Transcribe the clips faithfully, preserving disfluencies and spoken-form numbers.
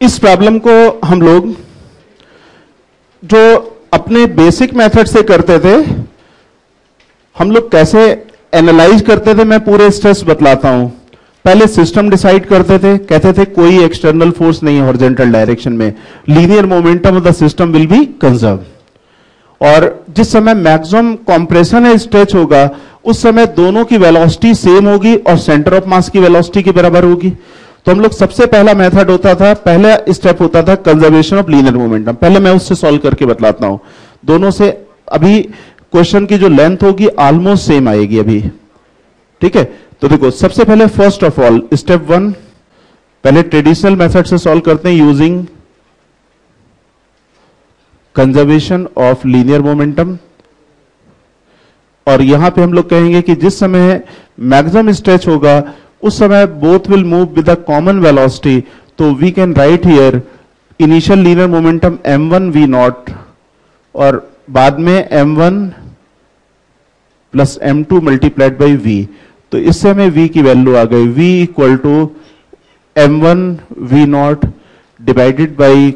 इस प्रॉब्लम को हम लोग जो अपने बेसिक मेथड से करते थे, हम लोग कैसे एनालाइज करते थे, मैं पूरे स्टेप्स बतलाता हूं। पहले सिस्टम डिसाइड करते थे, कहते थे कोई एक्सटर्नल फोर्स नहीं है हॉरिजॉन्टल डायरेक्शन में, linear momentum of the system will be conserve. और जिस समय मैक्सिमम कंप्रेशन है स्ट्रेच होगा, उस समय दोनों की वेलोसिटी सेम होगी और सेंटर ऑफ मास की वेलोसिटी के बराबर होगी। तो हम लोग सबसे पहला मेथड होता था, पहला स्टेप होता था कंजर्वेशन ऑफ लीनियर मोमेंटम। पहले मैं उससे सॉल्व करके बतलाता हूं। दोनों से अभी क्वेश्चन की जो लेंथ होगी ऑलमोस्ट सेम आएगी अभी, ठीक है। तो देखो सबसे पहले first of all step one, पहले ट्रेडिशनल मेथड से सॉल्व करते हैं using conservation of linear momentum. और यहां पे हम लोग कहेंगे कि जिस समय मैक्सिमम स्ट्रेच होगा उस समय both will move with the common velocity, तो we can write here initial linear momentum M one V naught और बाद में M one plus M two multiplied by V. तो इससे हमें v की वैल्यू आ गई, v equal to M one V naught divided by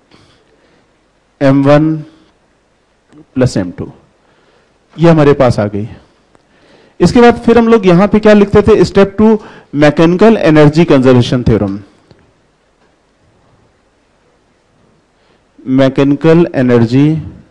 M one plus M two, ये हमारे पास आ गई। इसके बाद फिर हम लोग यहां पे क्या लिखते थे, step two mechanical energy conservation theorem. Mechanical energy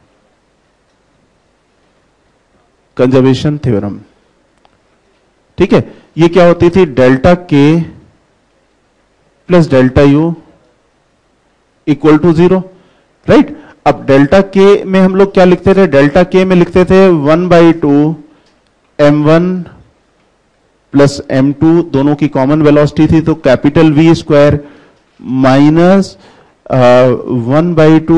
conservation theorem, ठीक है। ये क्या होती थी, delta K plus delta U equal to zero, right. अब डेल्टा के में हम लोग क्या लिखते थे, डेल्टा के में लिखते थे one by two M one plus M two, दोनों की कॉमन वेलोसिटी थी तो capital V square minus one by two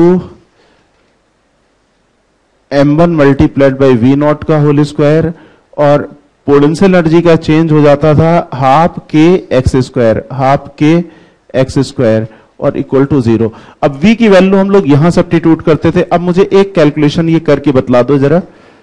M one multiplied by V naught का होल स्क्वायर, और पोटेंशियल एनर्जी का चेंज हो जाता था half K X square, half K X square और इक्वल टू जीरो। अब v की वैल्यू हम लोग यहां सब्स्टिट्यूट करते थे। अब मुझे एक कैलकुलेशन ये करके बतला दो जरा,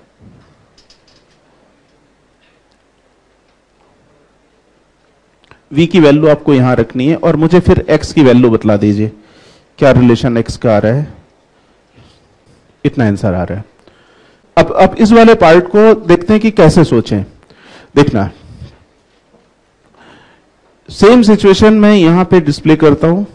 v की वैल्यू आपको यहां रखनी है और मुझे फिर x की वैल्यू बतला दीजिए, क्या रिलेशन x का आ रहा है, इतना आंसर आ रहा है। अब अब इस वाले पार्ट को देखते हैं कि कैसे सोचें। देखना, सेम सिचुएशन में यहां पे डिस्प्ले करता हूं।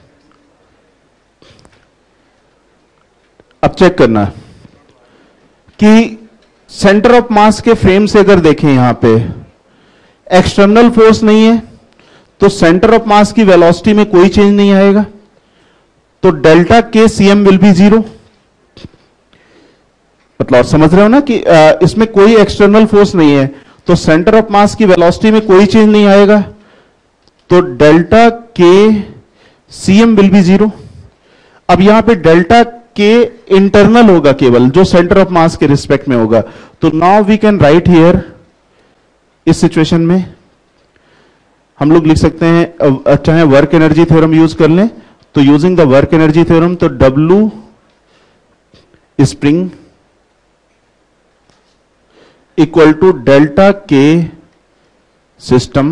अब चेक करना कि सेंटर ऑफ मास के फ्रेम से अगर देखें, यहां पे एक्सटर्नल फोर्स नहीं है तो सेंटर ऑफ मास की वेलोसिटी में कोई चेंज नहीं आएगा, तो delta K CM will be zero. मतलब समझ रहे हो ना कि आ, इसमें कोई एक्सटर्नल फोर्स नहीं है तो सेंटर ऑफ मास की वेलोसिटी में कोई चेंज नहीं आएगा, तो delta K CM will be zero. अब यहां पे डेल्टा के इंटरनल होगा केवल, जो सेंटर ऑफ मास के रिस्पेक्ट में होगा। तो now we can write here, इस सिचुएशन में हम लोग लिख सकते हैं, चाहे वर्क एनर्जी थ्योरम यूज कर लें, तो using the work energy theorem, तो W spring equal to delta K system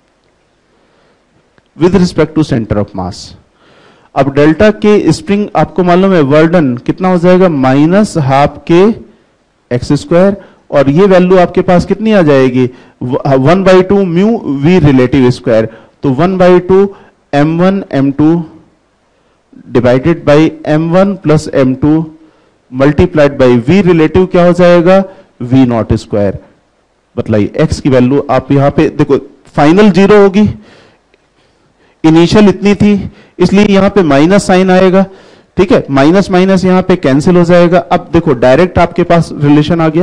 with respect to centre of mass. अब डेल्टा के स्प्रिंग आपको मालूम है वर्डन कितना हो जाएगा, minus half K X square, और ये वैल्यू आपके पास कितनी आ जाएगी, one by two mu V relative square, तो one by two M one M two divided by M one plus M two multiplied by V relative क्या हो जाएगा, वी नॉट स्क्वायर। बतलाइए एक्स की वैल्यू आप यहां पे देखो, फाइनल जीरो होगी, इनिशियल इतनी थी इसलिए यहां पे माइनस साइन आएगा, ठीक है। माइनस माइनस यहां पे कैंसिल हो जाएगा। अब देखो डायरेक्ट आपके पास रिलेशन आ गया,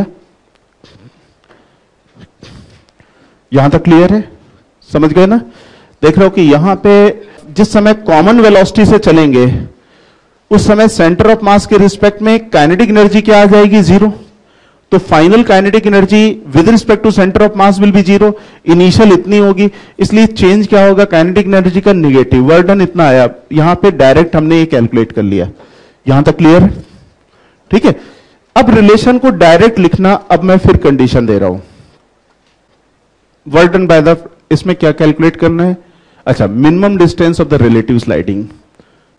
यहां तक क्लियर है, समझ गए ना। देख रहे हो कि यहां पे जिस समय कॉमन वेलोसिटी से चलेंगे उस समय सेंटर ऑफ मास के रिस्पेक्ट में काइनेटिक एनर्जी क्या आ जाएगी, जीरो। तो final kinetic energy with respect to centre of mass will be zero. Initial इतनी होगी, इसलिए चेंज क्या होगा, काइनेटिक एनर्जी का निगेटिव, वर्डन इतना आया। यहां पे डायरेक्ट हमने ये कैलकुलेट कर लिया, यहां तक क्लियर है, ठीक है। अब रिलेशन को डायरेक्ट लिखना, अब मैं फिर कंडीशन दे रहा हूं, वर्डन बाय द, इसमें क्या कैलकुलेट करना है, अच्छा, minimum distance of the relative sliding,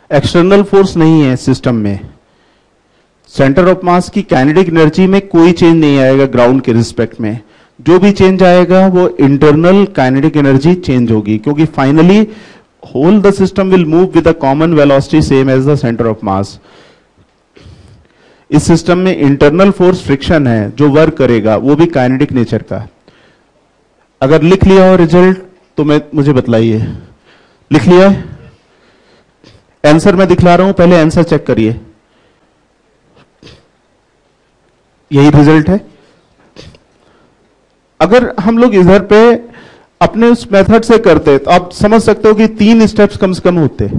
external force नहीं है सिस्टम में, सेंटर ऑफ मास की काइनेटिक एनर्जी में कोई चेंज नहीं आएगा ग्राउंड के रिस्पेक्ट में, जो भी चेंज आएगा वो इंटरनल काइनेटिक एनर्जी चेंज होगी, क्योंकि finally whole the system will move with a common velocity same as the centre of mass. इस सिस्टम में इंटरनल फोर्स फ्रिक्शन है जो वर्क करेगा, वो भी काइनेटिक नेचर का। अगर लिख लिया हो रिजल्ट तो मैं मुझे बतलाइए, लिख लिया है? आंसर मैं दिखला रहा हूं, पहले आंसर चेक करिए। यही रिजल्ट है। अगर हम लोग इधर पे अपने उस मेथड से करते तो आप समझ सकते हो कि तीन स्टेप्स कम से कम होते।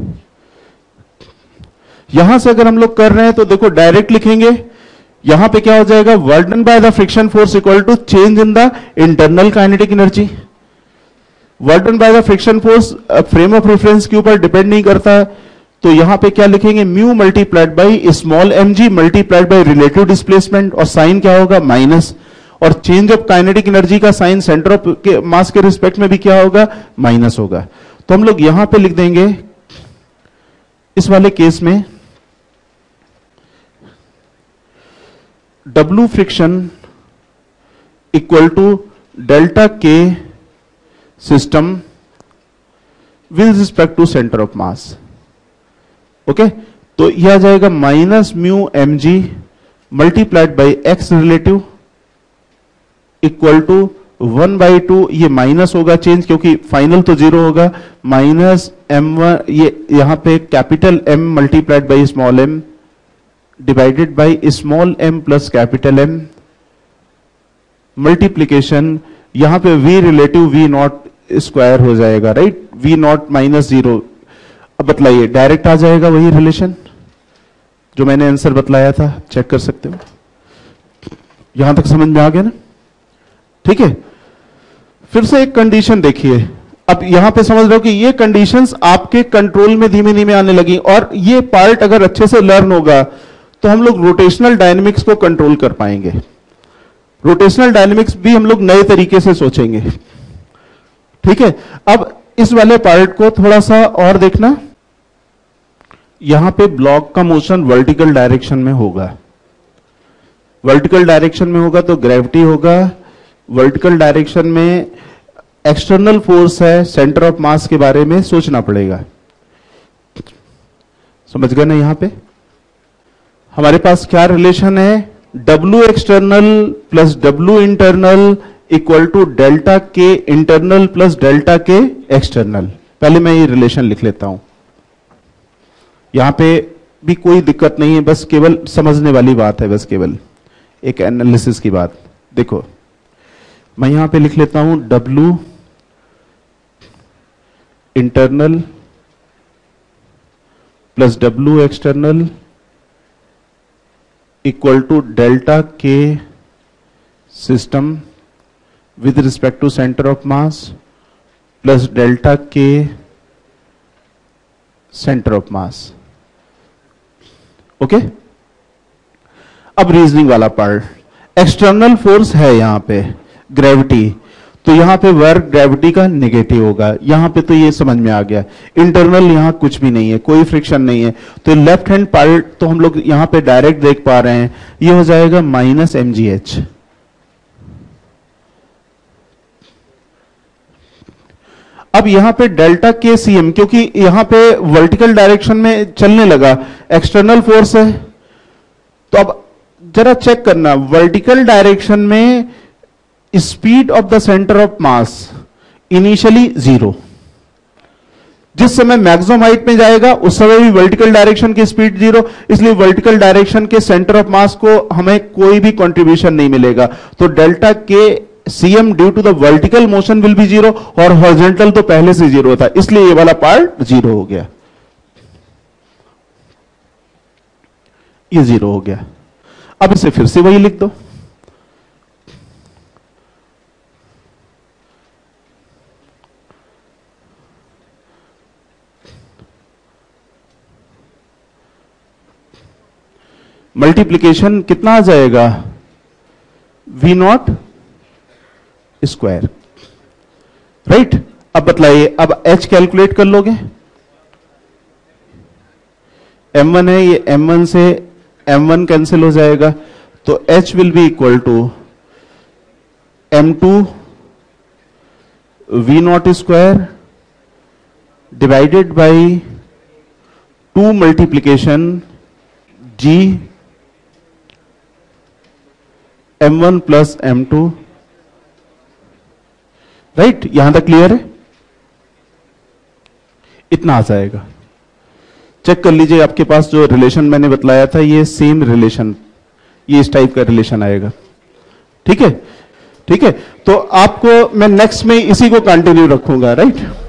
यहां से अगर हम लोग कर रहे हैं तो देखो डायरेक्ट लिखेंगे, यहां पे क्या हो जाएगा, work done by the friction force equal to change in the internal kinetic energy. Work done by the friction force frame of reference के ऊपर डिपेंड नहीं करता है, तो यहां पे क्या लिखेंगे, mu multiplied by small M G multiplied by relative displacement, और साइन क्या होगा, माइनस, और चेंज ऑफ काइनेटिक एनर्जी का साइन सेंटर ऑफ के मास के रिस्पेक्ट में भी क्या होगा, माइनस होगा। तो हम लोग यहां पे लिख देंगे इस वाले केस में W friction equal to delta K system with respect to centre of mass. Okay, तो यह आ जाएगा minus mu M G multiplied by X relative equal to one by two, ये माइनस होगा चेंज क्योंकि फाइनल तो zero होगा, minus M one, ये यहां पे capital M multiplied by small M divided by small M plus capital M multiplication, यहां पे v relative v naught square हो जाएगा, right, v naught minus zero. अब बतलाइए, डायरेक्ट आ जाएगा वही रिलेशन जो मैंने आंसर बतलाया था, चेक कर सकते हो। यहां तक समझ में आ गया ना? ठीक है, फिर से एक कंडीशन देखिए। अब यहां पे समझ रहे हो कि ये कंडीशंस आपके कंट्रोल में धीमे धीमे आने लगी, और ये पार्ट अगर अच्छे से लर्न होगा तो हम लोग रोटेशनल डायनेमिक्स को कंट्रोल कर पाएंगे। रोटेशनल डायनेमिक्स भी हम लोग नए तरीके से सोचेंगे। ठीक है, अब इस वाले पार्ट को थोड़ा सा और देखना। यहां पे ब्लॉक का मोशन वर्टिकल डायरेक्शन में होगा, वर्टिकल डायरेक्शन में होगा तो ग्रेविटी होगा, वर्टिकल डायरेक्शन में एक्सटर्नल फोर्स है, सेंटर ऑफ मास के बारे में सोचना पड़ेगा। समझ गए ना? यहां पे हमारे पास क्या रिलेशन है, W external plus W internal equal to delta K internal plus delta K external. पहले मैं ये रिलेशन लिख लेता हूं, यहां पे भी कोई दिक्कत नहीं है, बस केवल समझने वाली बात है, बस केवल एक एनालिसिस की बात। देखो मैं यहां पे लिख लेता हूं W internal plus W external equal to delta K system with respect to centre of mass plus delta K centre of mass. Okay, अब रीजनिंग वाला पार्ट, एक्सटर्नल फोर्स है यहां पे ग्रेविटी, तो यहां पे वर्क ग्रेविटी का नेगेटिव होगा, यहां पे तो ये समझ में आ गया। इंटरनल यहां कुछ भी नहीं है, कोई फ्रिक्शन नहीं है, तो लेफ्ट हैंड पार्ट तो हम लोग यहां पे डायरेक्ट देख पा रहे हैं, ये हो जाएगा माइनस एम जी एच। अब यहां पे डेल्टा के सी एम, क्योंकि यहां पे वर्टिकल डायरेक्शन में चलने लगा, एक्सटर्नल फोर्स है, तो अब जरा चेक करना, वर्टिकल डायरेक्शन में speed of the centre of mass initially zero, जिस समय मैक्सिमम हाइट में जाएगा उस समय भी वर्टिकल डायरेक्शन की स्पीड जीरो, इसलिए वर्टिकल डायरेक्शन के सेंटर ऑफ मास को हमें कोई भी कंट्रीब्यूशन नहीं मिलेगा, तो delta K CM due to the vertical motion will be zero, और हॉरिजॉन्टल तो पहले से जीरो था, इसलिए ये वाला पार्ट जीरो हो गया, ये जीरो हो गया। अब इसे फिर से वही लिख दो, मल्टीप्लीकेशन कितना आ जाएगा, वी नॉट स्क्वायर, राइट। अब बतलाइए, अब एच कैलकुलेट कर लोगे, एम वन है, ये एम वन से एम वन कैंसिल हो जाएगा, तो H will be equal to M two V naught square divided by two multiplication G M one plus M two. Right, यहां तक क्लियर है? इतना आ जाएगा। चेक कर लीजिए, आपके पास जो रिलेशन मैंने बतलाया था ये सेम रिलेशन, ये इस टाइप का रिलेशन आएगा। ठीक है, ठीक है। तो आपको मैं नेक्स्ट में इसी को कंटिन्यू रखूंगा। राइट।